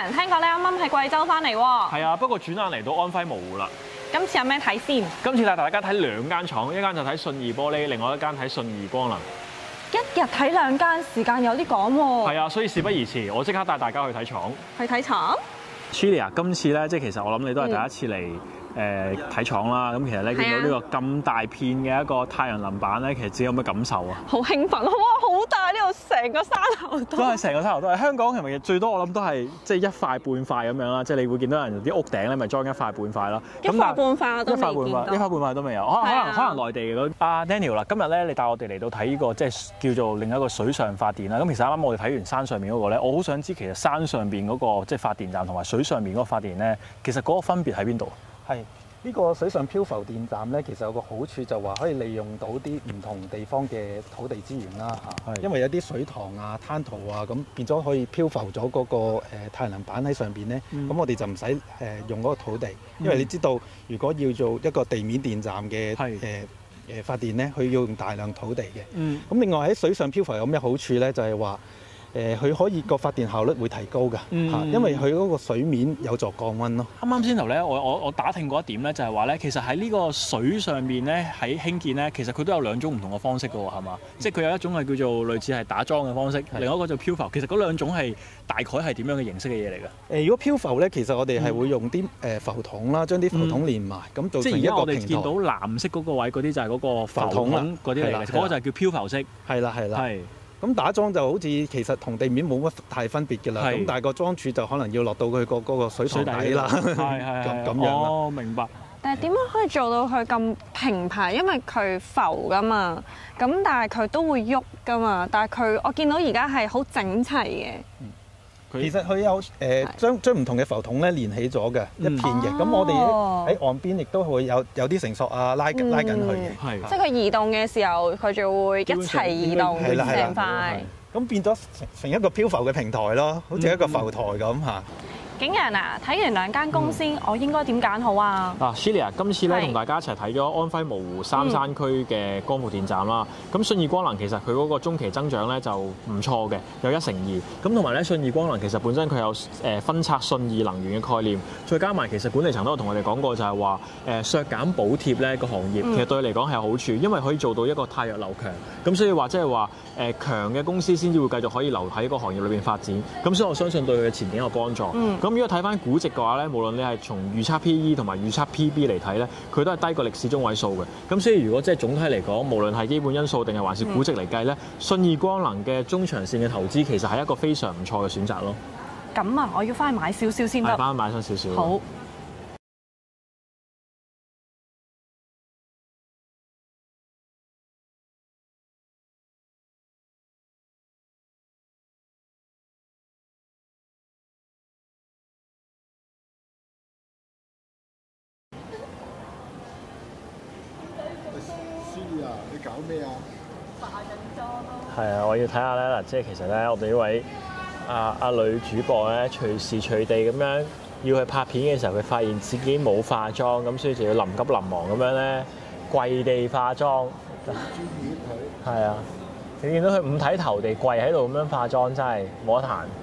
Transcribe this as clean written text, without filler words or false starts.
人，聽講你啱啱喺貴州翻嚟喎。 係啊，不過轉眼嚟到安徽蕪湖啦。 今次有咩睇先？ 今次帶大家睇兩間廠，一間就睇信義玻璃，另外一間睇信義光能。 一日睇兩間，時間有啲趕喎。 係啊，所以事不宜遲，我即刻帶大家去睇廠。 去睇廠 Chilly 啊，今次咧，即係其實我諗你都係第一次嚟睇廠啦。咁其實咧見到呢個咁大片嘅一個太陽能板咧，其實自己有咩感受啊？ 好興奮！哇，好大呢度成個山頭都。 都係成個山頭都係。香港係咪最多我諗都係即係一塊半塊咁樣啦？即係你會見到人啲屋頂咧，咪裝一塊半塊咯。 一塊半塊我都未見到。 一塊半塊都未有。可能內地嘅阿 Daniel 啦，今日咧你帶我哋嚟到睇呢個即係叫做另一個水上發電啦。咁其實啱啱我哋睇完山上面嗰個咧，我好想知其實山上邊嗰個即係發電站同埋水上面嗰個發電咧，其實嗰個分別喺邊度？ 係呢個水上漂浮電站咧，其實有個好處就話可以利用到啲唔同地方嘅土地資源啦嚇。因為有啲水塘啊、灘塗啊，咁變咗可以漂浮咗嗰個太陽能板喺上邊咧。咁我哋就唔使用嗰個土地，因為你知道如果要做一個地面電站嘅發電咧，佢要用大量土地嘅。咁另外喺水上漂浮有咩好處咧？就係話佢可以個發電效率會提高㗎，因為佢嗰個水面有助降溫咯。 啱啱先頭咧，我打聽過一點咧，就係話咧，其實喺呢個水上面咧，喺興建咧，其實佢都有兩種唔同嘅方式㗎喎，係嘛？即係佢有一種係叫做類似係打樁嘅方式，另外一個就漂浮。其實嗰兩種係大概係點樣嘅形式嘅嘢嚟㗎？ 如果漂浮咧，其實我哋係會用啲浮筒啦，將啲浮筒連埋，咁造成一個平台。即係而家我哋見到藍色嗰個位嗰啲就係嗰個浮筒嗰啲嚟嘅，嗰個就係叫漂浮式。係啦。咁打樁就好似其實同地面冇乜太分別嘅啦，咁但係個樁柱就可能要落到佢嗰個水塘底啦，咁樣啦。 哦，明白。 但係點樣可以做到佢咁平排？因為佢浮噶嘛，咁但係佢都會喐噶嘛。但係我見到而家係好整齊嘅。 其實佢有將唔同嘅浮筒咧連起咗嘅一片嘅，咁我哋喺岸邊亦都會有啲繩索啊拉緊佢嘅， 即係佢移動嘅時候，佢就會一齊移動成塊。 咁變咗成一個漂浮嘅平台咯，好似一個浮台咁嚇。 景陽啊，睇完兩間公司，我應該點揀好啊？ 嗱 Chilly 今次咧同大家一齊睇咗安徽蕪湖三山區嘅光伏電站啦。咁信義光能其實佢嗰個中期增長咧就唔錯嘅，有1成2。咁同埋咧信義光能其實本身佢有分拆信義能源嘅概念，再加埋其實管理層都有同我哋講過，就係話削減補貼咧個行業其實對佢嚟講係有好處，因為可以做到一個汰弱留強。咁所以話即係話強嘅公司先至會繼續可以留喺個行業裏邊發展。咁所以我相信對佢嘅前景有幫助。咁如果睇翻估值嘅話咧，無論你係從預測 PE 同埋預測 PB 嚟睇咧，佢都係低過歷史中位數嘅。咁所以如果即係總體嚟講，無論係基本因素定係還是估值嚟計咧，信義光能嘅中長線嘅投資其實係一個非常唔錯嘅選擇咯。 咁啊，我要翻去買少少先得。 翻買翻少少。 好。 你搞咩啊？ 化緊妝咯。 係啊，我要睇下咧嗱，即係其實咧，我哋呢位阿女主播咧，隨時隨地咁樣要去拍片嘅時候，佢發現自己冇化妝，咁所以就要臨急臨忙咁樣咧跪地化妝。 專業佢。 係啊，你見到佢五體投地跪喺度咁樣化妝，真係冇得彈。